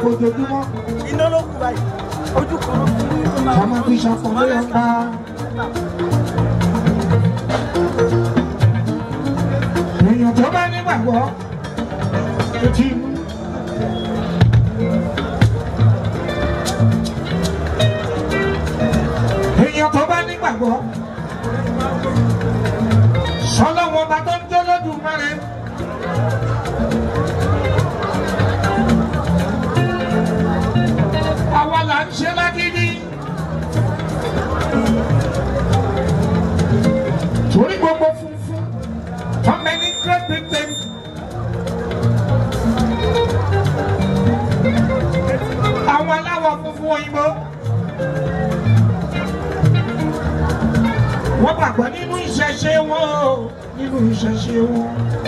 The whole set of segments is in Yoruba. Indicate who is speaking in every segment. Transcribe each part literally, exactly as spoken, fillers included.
Speaker 1: fojoojúmọ́.
Speaker 2: Iná ló kù báyìí. Ojú kan ló kù.
Speaker 1: Ọmọ fi ṣọkàn ló yọ ká. Èèyàn tó bá nígbàgbọ́ tó ti mú. Èèyàn tó bá nígbàgbọ́ sọlọ́wọ́ bá tó ń jẹ́ Olódùmarè. Àwa là ń ṣe lágídí. Torí gbogbo funfun tó mẹ́ ní Great Britain. Àwọn aláwọ̀ funfun òyìnbó. Wọ́n gbàgbọ́ nínú ìṣẹ̀ṣe wọn, nínú ìṣẹ̀ṣe wọn.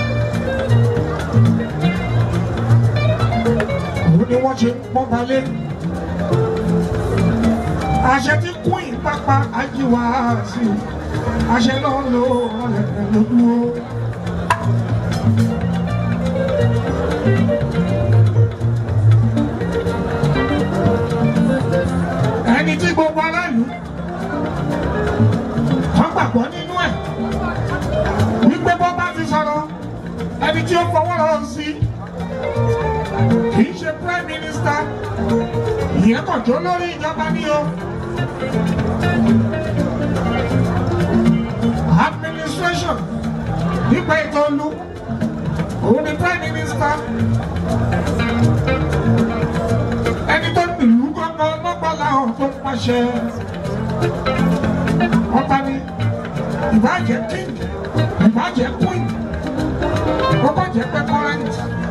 Speaker 1: Òun ni wọ́n ṣe ń pọ́n balẹ̀. Àṣẹ tí kún ìpápá ajíwá sí i. Àṣẹ náà ló ọ̀rẹ́ ló dúró. Ẹni tí gbogbo aráàlú wọ́n gbàgbọ́ nínú ẹ̀ wípé bọ́ bá ti sọ̀rọ̀ ẹni tí ó fọwọ́ rọ̀ sí kì í ṣe prime minister ìyẹn kàn jó lórí ìjọba ní o. Administration nípa ètò olú òun ni prime minister ẹni tó nílùú gbọ́ngàn lọ́gbàlá ọ̀hún tó ń pàṣẹ ọba ni ìbàjẹ́ king ìbàjẹ́ queen ọkọ̀ jẹ́ pé current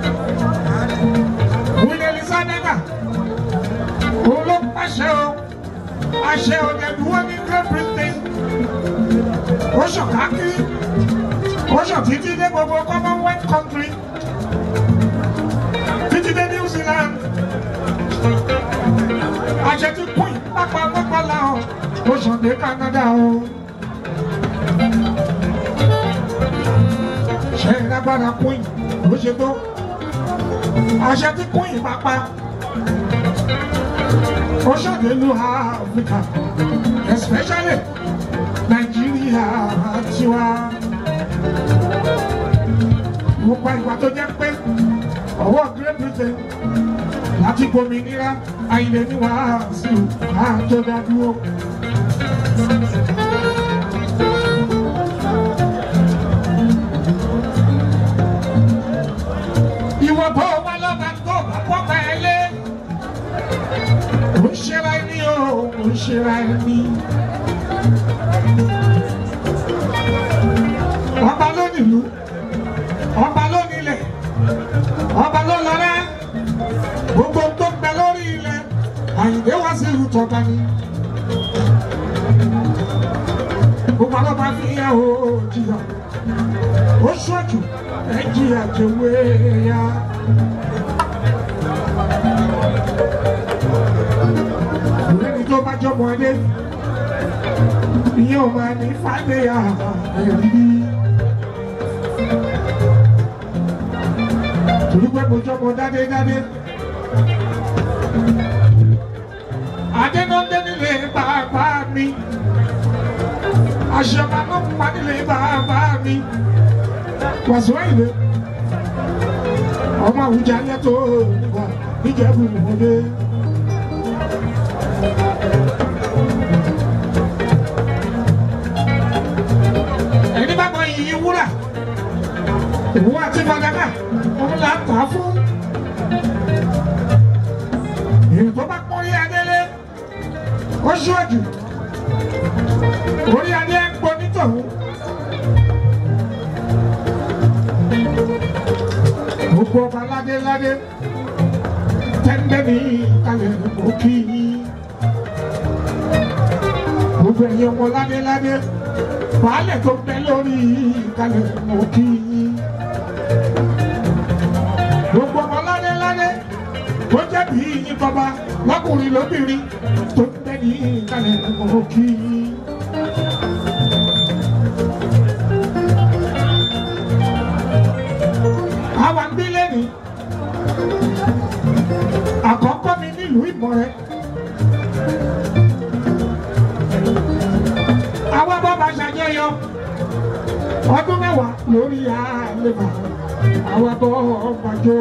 Speaker 1: Queen Elizabeth òun ló ń pàṣẹ o àṣẹ ọ̀dẹ̀dúwọ́ ní Great Britain ó ṣàn káàkiri ó ṣàn títí dé gbogbo Commonwealth country títí dé New Zealand àṣẹ tí queen pápá pápá làwọn ó ṣàn dé Canada o. Ṣé lágbára queen ló ṣe tó àṣẹ tí queen pápá ó ṣàn dé lu Africa especially Nàìjíríà tiwa. Mo pa ìgbà tó jẹ́ pé ọwọ́ Great Britain láti gbòmìnira Àyìndé ní Wàsíù ká tó dá dúró. Ìwọ bó wá lọ́ba tó bá pọ́pá ẹ lé. Ó ń ṣera ẹni o, ó ń ṣera ẹni. Ọba ló nílùú, ọba ló nílẹ̀, ọba ló lọ́lá. Gbogbo tó ń bẹ lórí ilẹ̀ Àyìndé Wàsíù tọ́ba ni. Gbogbo ọlọ́ba fi yẹ o jìyà. Ó ṣọ́jú ẹ jìyà jẹ̀wé ya. Lẹ́ni tó bá jọmọ ẹdẹ, ìyẹn ò máa ní fàdéyà ẹ̀rí. Torí pé mo jọmọ dádé dádé. Adénándé nílé bàbá mi. Àṣẹ̀mà ló ń pa nílé bàbá mi. Wàsíù Àyìndé. Ọmọ Àwùjalẹ̀ yẹn tó nígbà Ìjẹ̀bú Òde. Ẹni bá mọ iyì wúrà. Òun àti Fàdákà òun là ń tà fún. Èyí tó bá pọ́n rí adélé. Ó ṣíwájú. Orí adé ń pọ̀ nítòun. Gbogbo ọba ládé ládé tẹ́ńbẹ́ ní kalẹ̀ òkì yìí. Gbogbo ẹ̀yẹ ọmọ ládé ládé baálẹ̀ tó bẹ lórí kalẹ̀ òkì yìí. Gbogbo ọmọ ládé ládé tó jẹ́ bí yín bàbá lọ́kùnrin lóbìnrin tó bẹ ní kalẹ̀ òkì yìí. Àwọn àgbélé ni àkọ́kọ́. ọmọ rẹ. Àwọn bàbá ṣàjọyọ̀ ọdún mẹ́wàá lórí àlèbà àwọn abọ́ ọgbàjọ.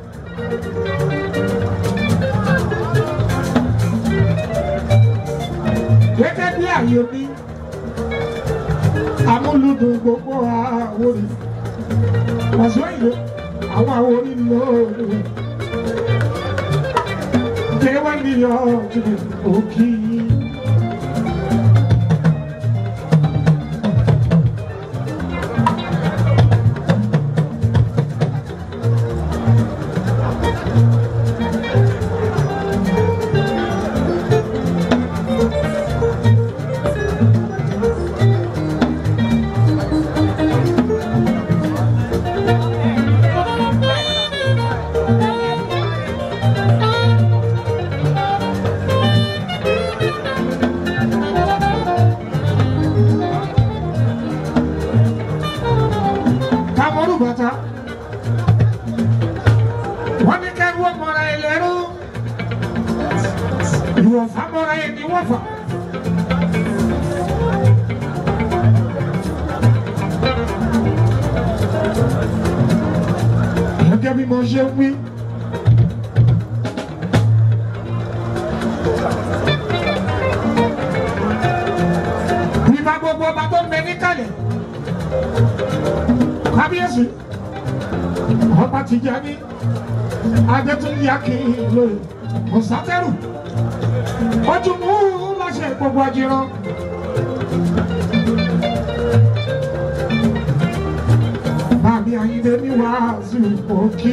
Speaker 1: Gẹ́gẹ́ bí àyè mi amúlùdùn gbogbo àwòrì wàṣọ ìlú àwọn àwòrì lóòrè jẹ́ wá ní ọjọ́ òkì. Gẹ́gẹ́ bí mo ṣe wí ìbá gbogbo ọba tó ń bẹ níkàlẹ̀ kábíyèsí ọba Tìjàní Adétúnjí Akínlóye Mọ̀sátẹ́rù ojú mú láṣẹ gbogbo ajíran. Bàbí Ayíndé ní wàásù òkì.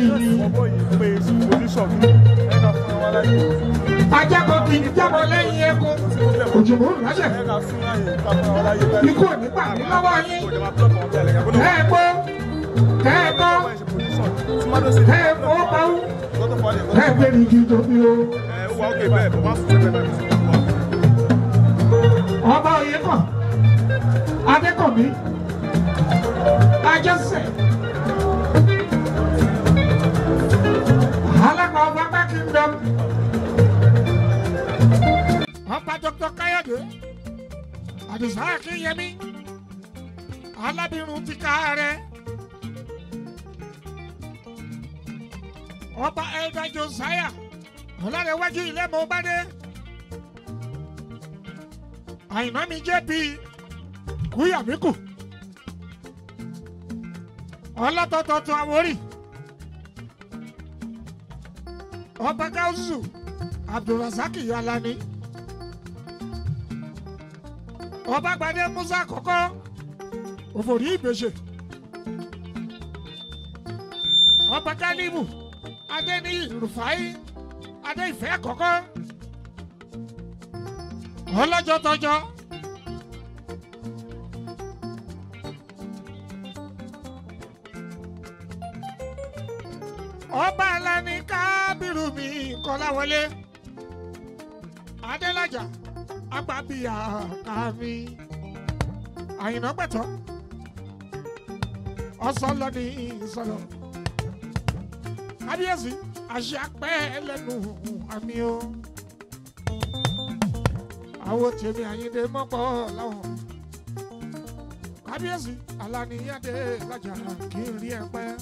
Speaker 1: Ajáko kì í jábọ̀ lẹ́yìn ẹkùn. Òjòmó láṣẹ. Ikú ò ní pa mí lọ́wọ́ yín. Kẹ́ẹ̀kọ́ kẹ́ẹ̀kọ́ kẹ́ẹ̀kọ́ pawú. Kẹ́ẹ̀gbẹ́ ní kí n tóbi o. Ọba Oyèkán Adékànmí Ajọ́sẹ̀ Alága ọba Ọba Kingdom ọba Doctor Káyọ̀dé Àdìsá Akínyẹmí Alábìrún ti Káàrẹ̀ ọba Elder Josiah Ọlárẹ̀wájú ilé mọ̀ bá dé Àyìnbá mi jẹ́ bíi Kúyàmíkù ọlọ́tọ̀ọ̀tọ̀ Àwórì ọba Gáúsù Abdulrasaq Alani ọba Gbadé Musa àkọ́kọ́ Òfòrí Ìbèṣe ọba Gálíbù Adéníyì Rùfáì Adéìfẹ́ àkọ́kọ́ ọlọ́jọ́ tọjọ́ ọba Alani Kábírù mi Kọ́láwọlé Adélájà Agbábíyà Kàmí Àyìnà Pẹ̀tọ́ ọ̀sọ́lọ́ ní ìsọ̀lọ́ kábíyèsí àṣẹ apẹ́ ẹlẹ́nu àmì o àwọn tèmi Àyìndé mọ́pọ̀ láwọn kábíyèsí Alani Adélájà kí n rí ẹ pẹ́.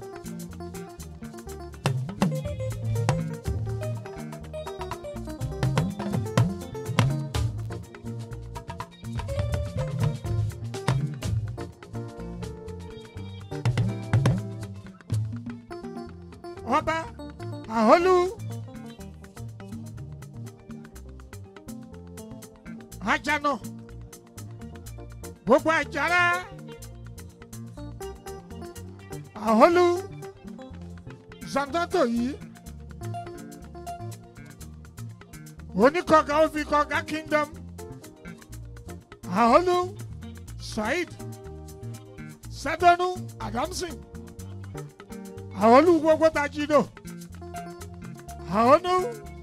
Speaker 1: Ọba Àhólú Àjànà gbogbo Àjàrà Àhólú Zandoto yìí oníkọ̀ọ̀gá Òfikọ̀ọ̀gá Kingdom Àhólú Saheed Sẹ́dọ̀nù Adamson Àhólú gbogbo Tajido Àhólú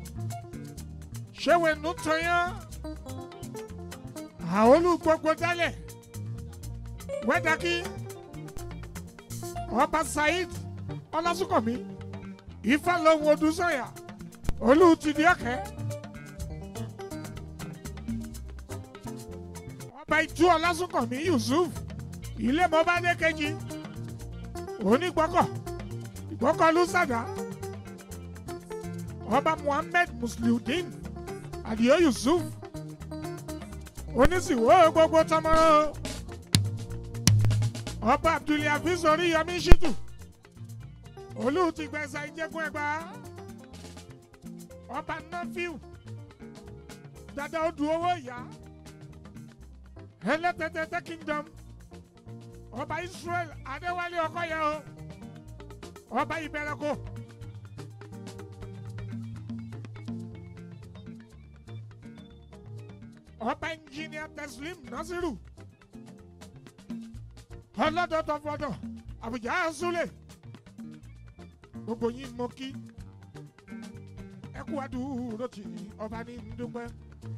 Speaker 1: Ṣéwénú Tóyán Àhólú gbogbo Dálẹ̀ Wẹ́dákí Ọba Saheed Ọlásùnkànmí Ifálóhùn Odùsànyà olú ti di ọ̀kẹ́ ọba ìtú ọlásùnkànmí Yusuf ilé mọ́bádé kejì onígbọ́kọ̀ ìgbọ́kọ̀ lùsàdá ọba Muhammed Musliudeen Adio Yusuf onísìwò gbogbo tọmọrọ ọba Abdulhafiz Oríyọmí Ṣítù olú ti gbẹ̀sà ìjẹ́kùn ẹgbà ọba Nafiu dada odù owó ìyá ẹlẹ́tẹ̀tẹ̀tẹ̀ kingdom ọba Israel Adéwálé Ọkọyẹ o ọba Ìbẹ̀rẹ̀kọ ọba engineer Teslim Nasiru ọlọ́dọ̀tọ̀ fọdọ̀ Àbújá Súlẹ̀ gbogbo yín mọ kí ẹ kú àdúró tí ọba ní dúpẹ́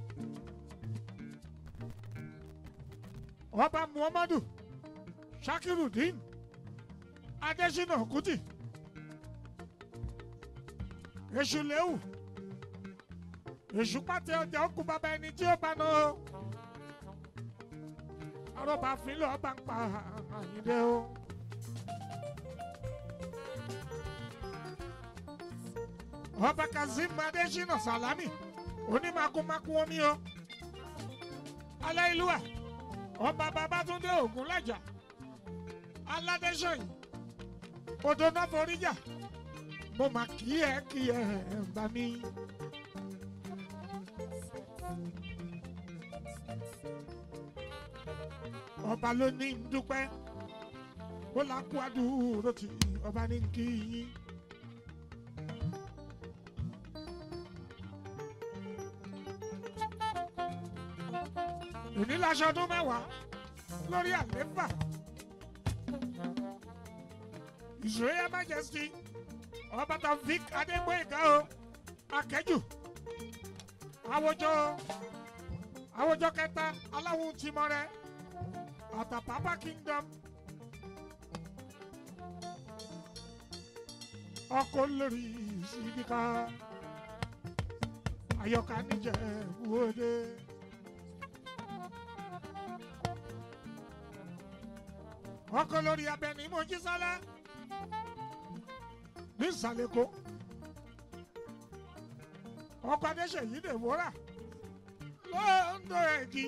Speaker 1: ọba Muhammadu Shakirudeen Adesina Kuti èṣù léwu èṣù pàtẹ ọjà ó kú bàbá ẹni tí ó bá nà ó arọ́bà fínlẹ̀ ọba ń pa Àyìndé o. ọba Kazeem Adesina Salami onímakunmakun omi o aláìlúwà ọba Babátúndé Ògúnlájà aládéṣọyìn odò náà foríjà mo mà kí ẹ kí ẹ bá mi. ọba ló ní dúpẹ́ ó là kú àdúró tí ọba ní kí yín. oníláṣọ ọdún mẹ́wàá lórí àlééfà His Royal Majesty ọba Taofeek Adégbóyèga o Akẹ́jù àwùjọ àwùjọ kẹta aláwọ̀ tìmọ̀rẹ́ Àtàpàpà Kingdom ọkọ̀ lórí sídìkà Àyọ̀ká Níjẹ̀bú-Òde. ọkọ̀ lórí Abẹ́ní Mojísọ́lá ní Ìsàlẹ̀kọ́ ọkọ̀ Adéṣèyí Dèbórà lóńdó Ẹ̀gì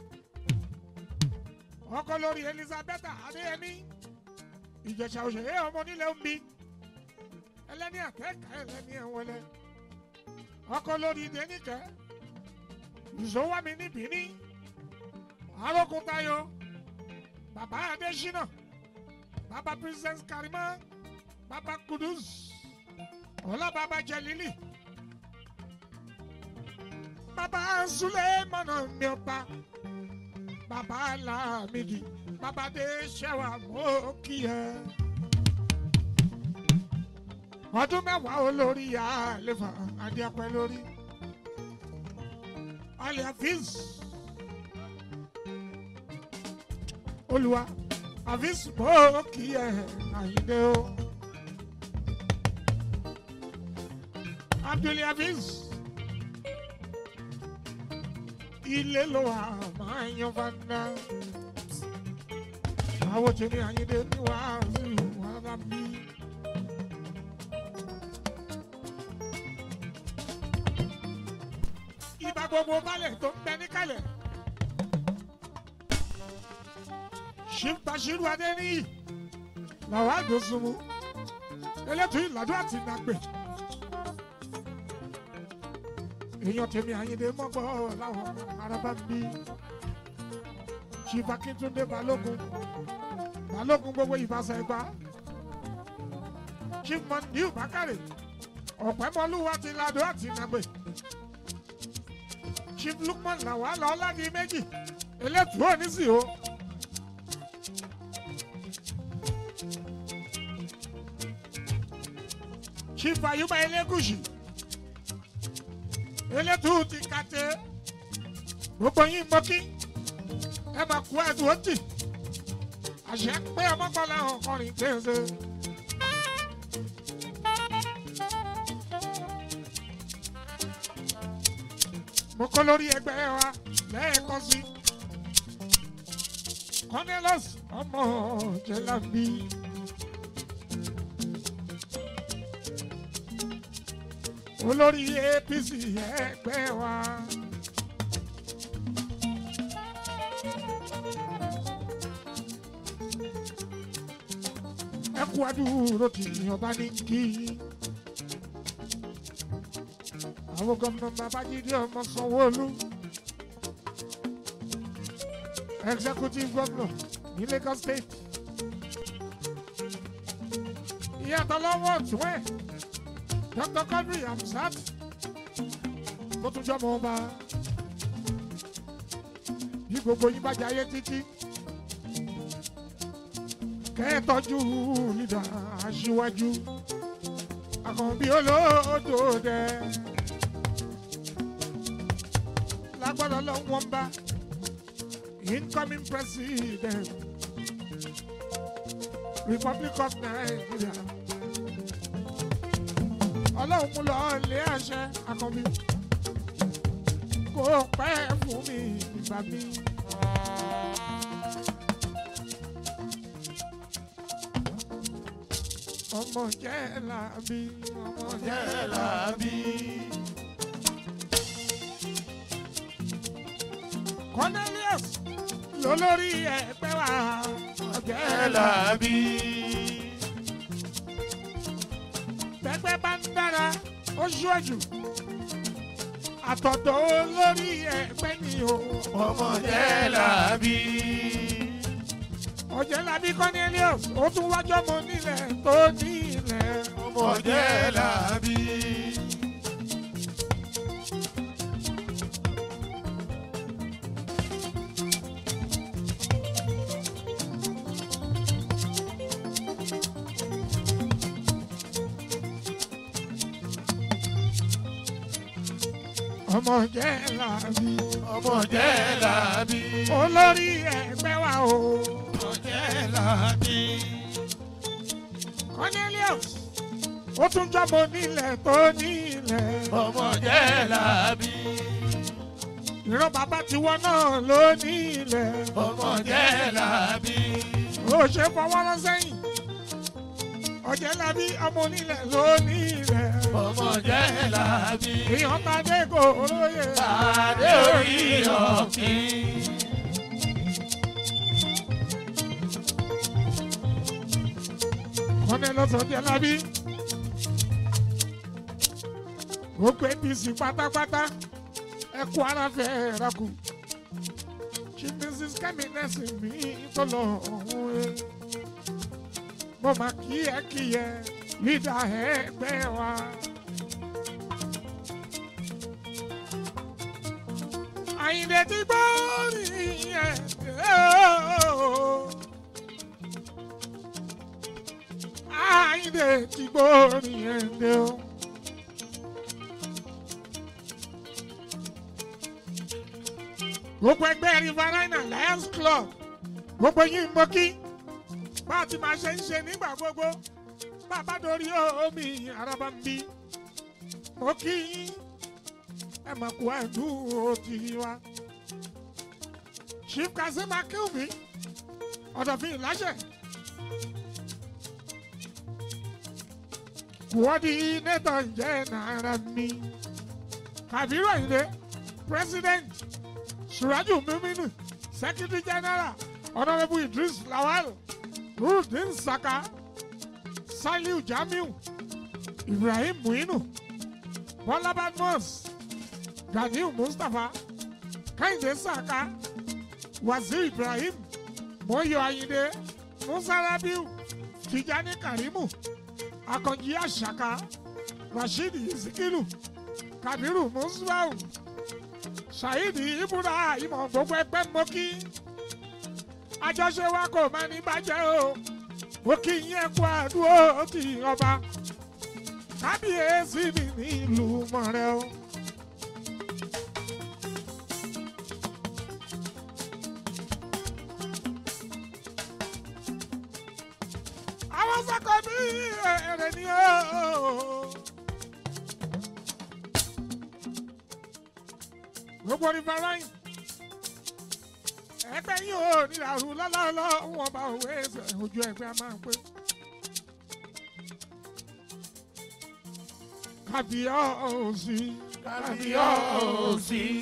Speaker 1: ọkọ̀ lórí Elizabeth Adéyẹmí Ìjẹ̀ṣà òṣèré ọmọ onílé ń bí ẹlẹ́ni àtẹ́kà ẹlẹ́ni ẹ̀wọ̀lẹ́ ọkọ̀ lórí Dénìkẹ́ Ìṣòwámi ní Bìíní Arókúntayọ̀ Bàbá Adésínà Bàbá Princess Karima Bàbá Kudus Ọlá Bàbá Jẹlílì Bàbá Sulemana Miọpa Bàbá Lámìdí Bàbá Adéṣẹ́wà Mọ́kíyẹ ọdún mẹ́wàá olórí àlefa adéapẹ́ lórí Al-Hafiz Olúwa Hafiz Mọ́kíyẹ Àyìndé o Abdulhafiz ilé ló wà máa yan fanda àwọn tèmi Àyìndé ní wàásù wàrà mi. Ìbà gbogbo balẹ̀ tó ń bẹ níkàlẹ̀ Chief Bashiru Adéníyì làwọn àdósùnmù elétò ìlàdó àti ìnàgbè èèyàn tèmi Àyìndé mọ́gbọ́ láwọn araba ń bí Chief Akíntúndé Balógun Balógun gbogbo ìbáṣà ẹgbà Chief Mondiu Bákàrè Ọ̀pẹ́mọlúwa ti ládó àti ìnàgbè Chief Lukman Lawal Ọládì méjì elétò onísì o Chief Ayuba Elégùṣì elétò ti kàtẹ gbogbo yín mọ́kí ẹ máa kú ẹ̀dùn ó tì àṣẹ pé ọmọkànlá ọkùnrin tẹ̀sẹ̀. mo kọ́ lórí ẹgbẹ́ wa lẹ́ẹ̀kan sí Cornelius ọmọ Jẹ̀lábí. olórí A P C ẹgbẹ́ wa. ẹ kú àdúró tí ọba ní kí. àwọn gómìnà Babájídé ọmọ Sanwó-Olú executive governor ní Lagos State. ìyàtọ̀ lọ́wọ́ tún ẹ̀ Doctor Quadri Hamzat tó tún jọmọ ọba bí gbogbo yín bá jayé títí kẹ́ẹ̀tọ́jú nídà aṣíwájú Àkànbí olódò dẹ lágbọ́dọ̀ lọ́wọ́ ń bá incoming president Republic of Nigeria ọlọ́run mú lọ ilé àṣẹ Àkànbí kó pẹ́ fún mi ìgbà mi. ọmọ Jẹ̀lábí ọmọ Jẹ̀lábí. Cornelius lólórí ẹgbẹ́ wa Jẹ̀lábí. Bẹ́gbẹ́ bá ń dára ó ṣíwájú àtọ̀dọ̀ olórí ẹgbẹ́ ni o ọmọ Jẹ̀lábí. Jẹ̀lábí Cornelius ó tún wájọ́ mọ nílẹ̀ tó nílẹ̀ ọmọ Jẹ̀lábí. ọmọ Jẹ̀lábí ọmọ Jẹ̀lábí olórí ẹgbẹ́ wa o ọmọ Jẹ̀lábí. Cornelius ó tún jọmọ nílẹ̀ tó nílẹ̀ ọmọ Jẹ̀lábí. ìran bàbá tiwọn náà ló nílẹ̀ ọmọ Jẹ̀lábí. ó ṣe fọwọ́ rán sẹ́yìn Jẹ̀lábí ọmọ onílẹ̀ ló nílẹ̀ ọmọ Jẹ̀lábí. èèyàn bá dé kò olóye àdé orí ọ̀kìn. Cornelius Jẹ̀lábí gbogbo A P C pátápátá ẹkú ara fẹ́ rakù Chief Missus Kẹ́mi nẹ́sìn mi tó lọ ọ̀hún ẹ̀. mo máa kí ẹ kí ẹ lídà ẹgbẹ́ wa. Àyìndé ti gbọ́ nìyẹn. Àyìndé ti gbọ́ nìyẹn dé o. gbogbo ẹgbẹ́ Riverina Lions Club gbogbo yín mọ́ kí bá a ti máa ṣe ń ṣe nígbà gbogbo bàbá dorí omi araba ń bí mo kí yín ẹ mà kú àdúró ti wá. Chief Kazeem Akinwumi ọ̀dọ̀fin ìláṣẹ coordinator ǹjẹ́ náírà mi Kabiru Ayinde president Suraju Miminu secretary general Honorable Idris Lawal Nurudeen Saka Saliu Jamiu Ibrahim Muinu Bola Badmus Ganiu Mustapha Kehinde Saka Wazir Ibrahim Moyo Ayinde Musa Rabiu Tijani Karimu Akanji Asaka Rashidi Isikilu Kabiru Musbau Saidi Ibrahim gbogbo ẹgbẹ́ mọ́kí àjọṣe wa kò máa ní bàjẹ́ o mo kí yín kú àdúró ti ọba kábíyèsí mi nílùú Mọ̀rẹ́ o. àwọn sọ́kọ̀ mi èrè ni o. gbogbo river line ẹgbẹ́ yìí ò nílàrú lọ́lọ́lọ́ wọn bá òwe ẹsẹ̀ ojú ẹgbẹ́ a máa ń pé. Kábíyèsí
Speaker 3: kábíyèsí.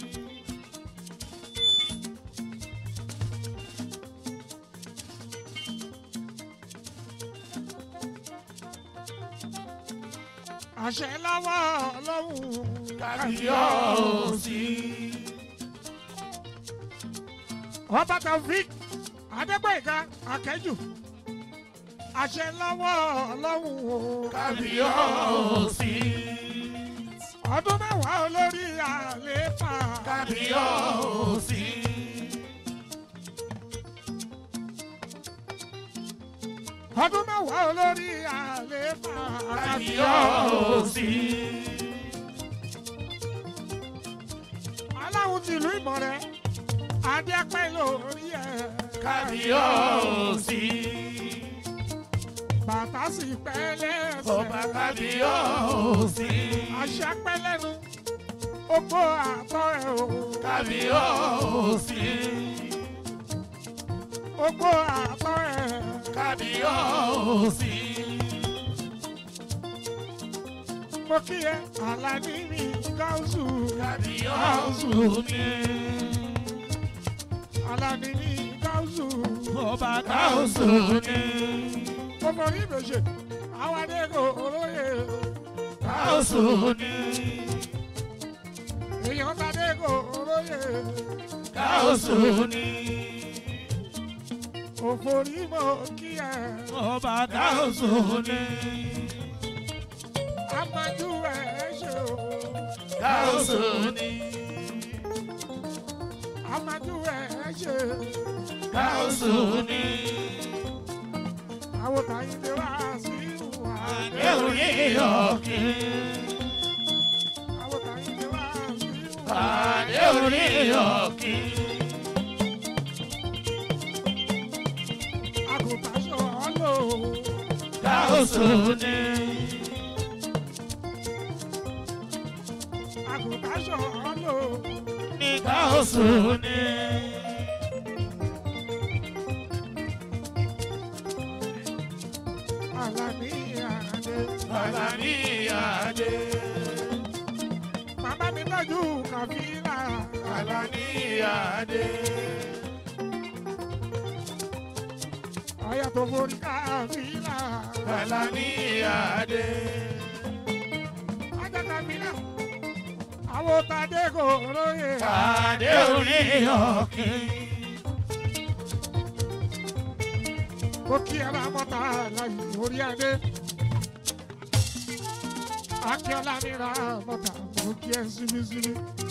Speaker 1: àṣẹ lọ́wọ́ Ọlọ́run
Speaker 3: kábíyèsí.
Speaker 1: ọba Taofik Adégbóyèga Akẹ́jù àṣẹ lọ́wọ́ Ọlọ́run
Speaker 3: kábíyèsí.
Speaker 1: ọdún mẹ́wàá olórí àlééfà
Speaker 3: kábíyèsí.
Speaker 1: ọdún mẹ́wàá olórí àlééfà
Speaker 3: kábíyèsí.
Speaker 1: aláwọ̀ tìlú Ìmọ̀rẹ́ adé apẹ́ lórí ẹ̀
Speaker 3: kábíyèsí.
Speaker 1: bàtà sì pẹ́ lẹ́sẹ̀
Speaker 3: ọba kábíyèsí.
Speaker 1: àṣà pẹ́ lẹ́nu ogbó àtọ́ ẹ̀ o
Speaker 3: kábíyèsí.
Speaker 1: ogbó àtọ́ ẹ̀
Speaker 3: kábíyèsí.
Speaker 1: mo kí ẹ Àlàní mi Gáúsù
Speaker 3: kábíyèsí ni.
Speaker 1: Àlàní mi Gáúsù
Speaker 3: ọba Gáúsù ni.
Speaker 1: mo forí ìbèjì àwọn adéko olóyè
Speaker 3: Gáúsù ni.
Speaker 1: èèyàn tàdéko olóyè
Speaker 3: Gáúsù ni.
Speaker 1: òforí mo kí ẹ
Speaker 3: ọba Gáúsù ni.
Speaker 1: amájú ẹ ṣe o
Speaker 3: Gáúsù ni.
Speaker 1: amájú ẹ ṣe
Speaker 3: Gáúsù ni.
Speaker 1: àwọn tàyíndé wá sí ìwà
Speaker 3: Adéorí ọ̀kìn.
Speaker 1: àwọn tàyíndé wá sí ìwà
Speaker 3: Adéorí ọ̀kìn.
Speaker 1: àgùntàṣọ ọlọ
Speaker 3: Gáúsù ni.
Speaker 1: àgùntàṣọ ọlọ
Speaker 3: Ní Gáúsù ni.
Speaker 1: Àlàní Adé
Speaker 3: Àlàní Adé.
Speaker 1: bàbá mi tọ́jú Kàfílà
Speaker 3: Àlàní Adé.
Speaker 1: ọyà tó forí Kàfílà
Speaker 3: Àlàní Adé.
Speaker 1: ajá Kàfílà àwọn tàdéko olóyè
Speaker 3: Adéorí ọ̀kìn.
Speaker 1: kó kí ẹ bá mọ́ta láyé orí adé akíọ́lá mi ra mọ́ta mo kí ẹ síbísíbí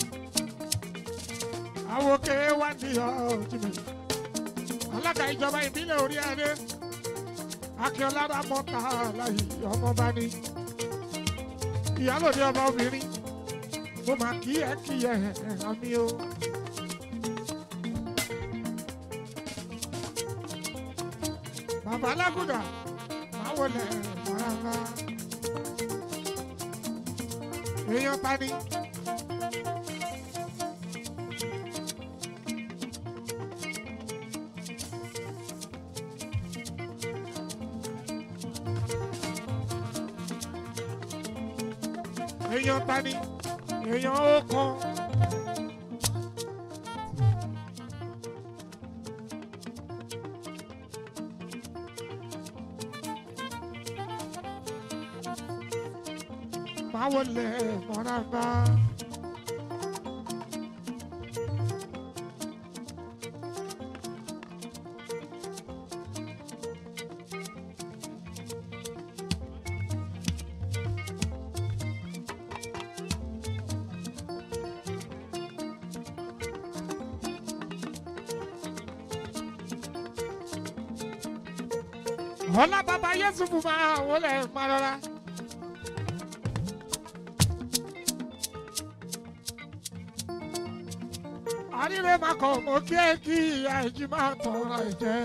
Speaker 1: àwọn òkè wá ní ọ̀jìnbí alága ìjọba ìbílẹ̀ orí adé akíọ́lá ra mọ́ta láyé ọmọba ní ìyálòdì ọba obìnrin mo máa kí ẹ kí ẹ àmì o. Bàbá Lágùdà máa wọlé mọ́rànlá. Èèyàn ta ni? Èèyàn ta ni? Èèyàn ó kan. Máa wọlé mọ́rànlá. Ọlá bàbá Yẹ́sùfù máa wọlé mọ́rànlá. Àríre máa kọ̀ mọ́ kí ẹ kí ìyá ìjì máa tọrọ ìjẹ́.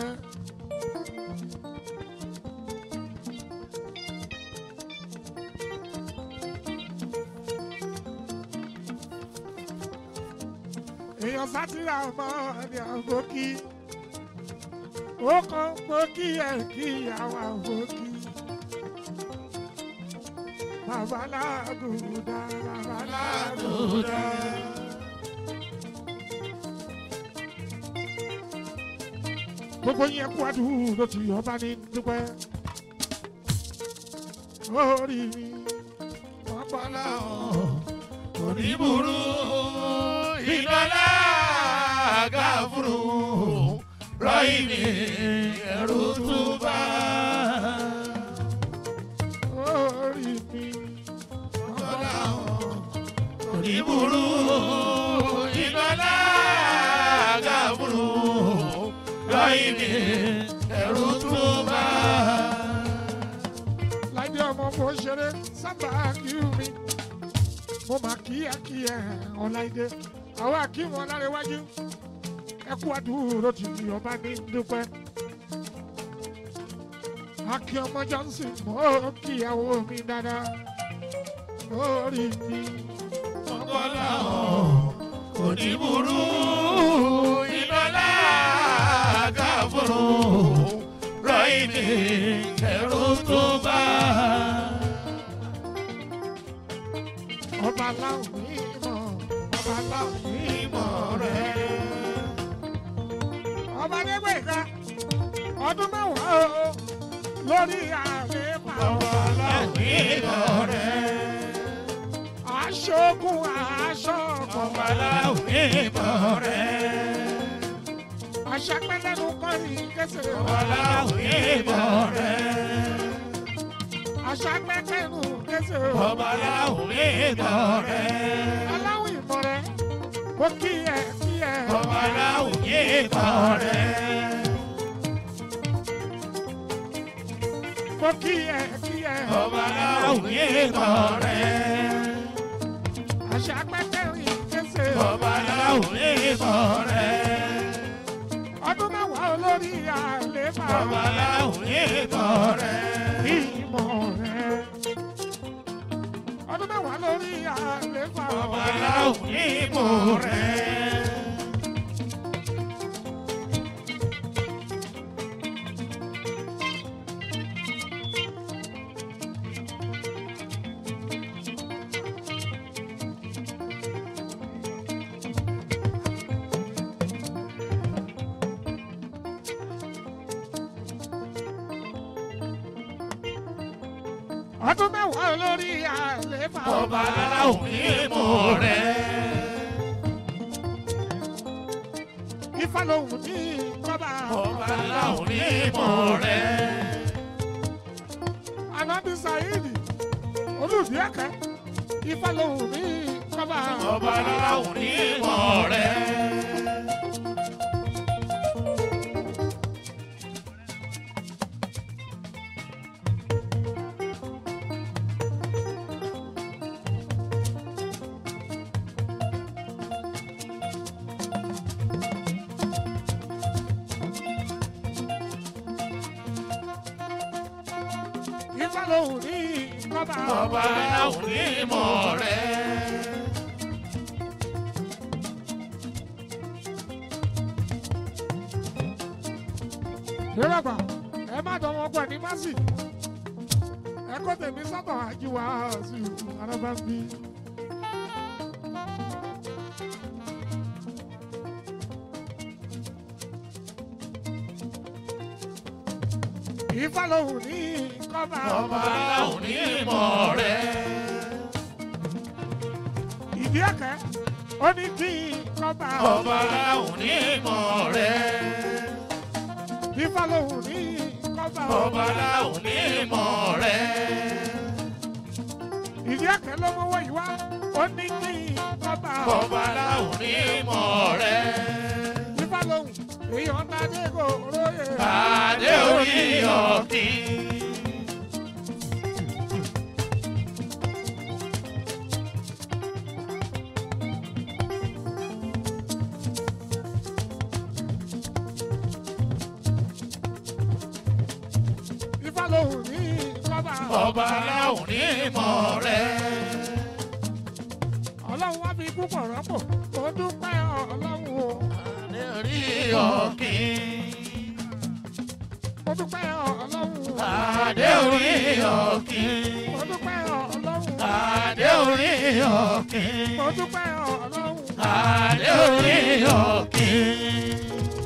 Speaker 1: èèyàn sátìrà ọmọ ní àbókí ó kàn bókí ẹ̀ kí ìyàwó àbókí babalágùdà babalágùdà. gbogbo yẹn kú àdúrà ló ti ọba ní dúpẹ́ orí mi ọpọlọ
Speaker 3: oníburú ìdọ́lá gáfúrú rọ́yìn ní ẹ̀rù túbà.
Speaker 1: orí mi
Speaker 3: ọpọlọ oníburú ìdọ́lá gáfúrú rọ́yìn ní ẹ̀rù túbà.
Speaker 1: láìdí ọmọ mo ṣeré sábà kí mi mo máa kí ẹ kí ẹ ọ̀láìdé àwọn akíwọn lára iwájú ẹ kú àdúró tí ọba ní dúpẹ́ akí ọmọ Johnson mo kíyàwó mi dáadáa orí mi
Speaker 3: ọpọlọ kò ní burú ìdọ́lá gáfúrú rọ́yìn ní ẹ̀rù túbà.
Speaker 1: ọba láwọn mímọ́ ọba láwọn mímọ́ rẹ̀ ọba nígbèká ọdún mẹ́wàá o lórí àlééfà
Speaker 3: ọba láwọn mímọ́ rẹ̀
Speaker 1: aṣọ́gun aṣọ́gun
Speaker 3: ọba láwọn mímọ́ rẹ̀
Speaker 1: aṣàpẹ́lẹ́nu kọ́ni kẹsẹ̀
Speaker 3: ọba láwọn mímọ́ rẹ̀
Speaker 1: aṣàpẹ́lẹ́nu kẹsẹ̀
Speaker 3: ọba láwọn mímọ́ rẹ̀
Speaker 1: aláwọ̀ ìmọ̀ rẹ̀ mo kí ẹ kí ẹ
Speaker 3: ọba láwọn mímọ́ rẹ̀
Speaker 1: mo kí ẹ kí ẹ
Speaker 3: ọba láwọn mímọ́ rẹ̀
Speaker 1: aṣàpẹ́lẹ́nu kẹsẹ̀
Speaker 3: ọba láwọn mímọ́ rẹ̀
Speaker 1: ọdún mẹ́wàá olórí àlééfà
Speaker 3: ọba láwọn mímọ́ rẹ̀
Speaker 1: ìmọ̀ rẹ̀ ọdún mẹ́wàá lórí àlééfà
Speaker 3: ọba láwọn mímọ́ rẹ̀.
Speaker 1: ọdún mẹ́wàá olórí àlééfà
Speaker 3: ọba láwọn mímọ́ rẹ̀
Speaker 1: Ifá lòun ní kọ́ba
Speaker 3: ọba láwọn mímọ́ rẹ̀
Speaker 1: Ànábì Sáídì Olúbíẹ̀kẹ́ Ifá lòun ní kọ́ba
Speaker 3: ọba láwọn mímọ́ rẹ̀.
Speaker 1: Ifá lòun ní kọ́ba
Speaker 3: ọba láwọn mímọ́ rẹ̀
Speaker 1: lérọ̀gbà ẹ má dánwọ́ pẹ̀ ní másì ẹ kó tèmi sọ́tọ̀ àjíwá sí arábàbí. Ifá lòun ní kọ́ba
Speaker 3: ọba láwọn mímọ́ rẹ̀
Speaker 1: Ìdíẹ̀kẹ́ ó ní kí kọ́ba
Speaker 3: ọba láwọn mímọ́ rẹ̀
Speaker 1: Ifá lòun ní kọ́ba
Speaker 3: ọba láwọn mímọ́ rẹ̀
Speaker 1: Ìdíẹ̀kẹ́ ló mọ́wọ́ yìí wá ó ní kí kọ́ba
Speaker 3: ọba láwọn mímọ́ rẹ̀
Speaker 1: Ifá lòun èèyàn tàdé kò róye
Speaker 3: adé orí ọ̀kìn.
Speaker 1: Ifá lòun ní kọ́ba
Speaker 3: ọba láwọn mímọ́ rẹ̀
Speaker 1: ọlọ́run wá fi púpọ̀ rọ́pò mo dúpẹ́ ọlọ́run o.
Speaker 3: Adé orí ọ̀kín.
Speaker 1: mo dúpẹ́ ọlọ́run o.
Speaker 3: Adé orí ọ̀kín.
Speaker 1: mo dúpẹ́ ọlọ́run o.
Speaker 3: Adé orí ọ̀kín.
Speaker 1: mo dúpẹ́ ọlọ́run o.
Speaker 3: Adé orí ọ̀kín.